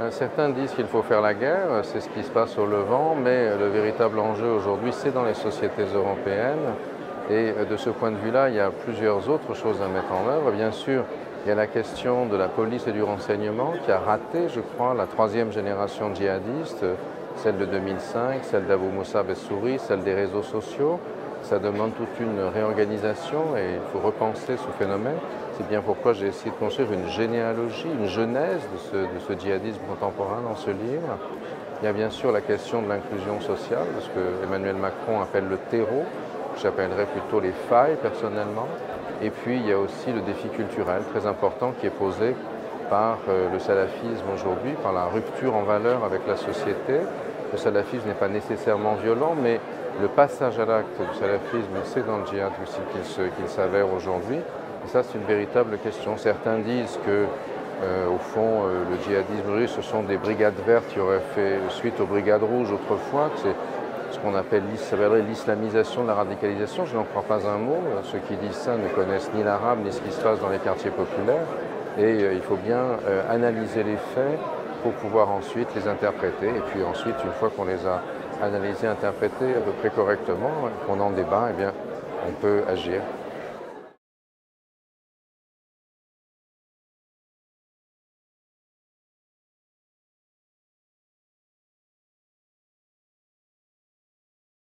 Certains disent qu'il faut faire la guerre, c'est ce qui se passe au Levant, mais le véritable enjeu aujourd'hui, c'est dans les sociétés européennes. Et de ce point de vue-là, il y a plusieurs autres choses à mettre en œuvre. Bien sûr, il y a la question de la police et du renseignement qui a raté, je crois, la troisième génération djihadiste, celle de 2005, celle d'Abou Moussa Bessouri, celle des réseaux sociaux. Ça demande toute une réorganisation et il faut repenser ce phénomène. C'est bien pourquoi j'ai essayé de construire une généalogie, une genèse de ce djihadisme contemporain dans ce livre. Il y a bien sûr la question de l'inclusion sociale, ce que Emmanuel Macron appelle le terreau, que j'appellerais plutôt les failles personnellement. Et puis il y a aussi le défi culturel très important qui est posé par le salafisme aujourd'hui, par la rupture en valeur avec la société. Le salafisme n'est pas nécessairement violent, mais le passage à l'acte du salafisme, c'est dans le djihad aussi qu'il s'avère aujourd'hui. Et ça, c'est une véritable question. Certains disent que, au fond, le djihadisme russe, ce sont des brigades vertes qui auraient fait suite aux brigades rouges autrefois, que c'est ce qu'on appelle l'islamisation de la radicalisation. Je n'en crois pas un mot. Ceux qui disent ça ne connaissent ni l'arabe, ni ce qui se passe dans les quartiers populaires. Et il faut bien analyser les faits pour pouvoir ensuite les interpréter. Et puis ensuite, une fois qu'on les a analysés, interprétés à peu près correctement, qu'on en débat, eh bien, on peut agir.